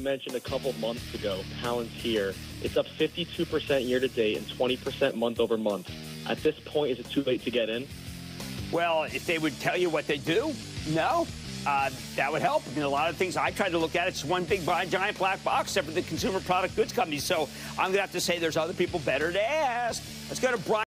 mentioned a couple months ago, Palantir, it's up 52% year-to-date and 20% month-over-month. At this point, is it too late to get in? Well, if they would tell you what they do, no. That would help. I mean, a lot of things I try to look at, it's one big giant black box except for the consumer product goods companies. So I'm going to have to say there's other people better to ask. Let's go to Brian.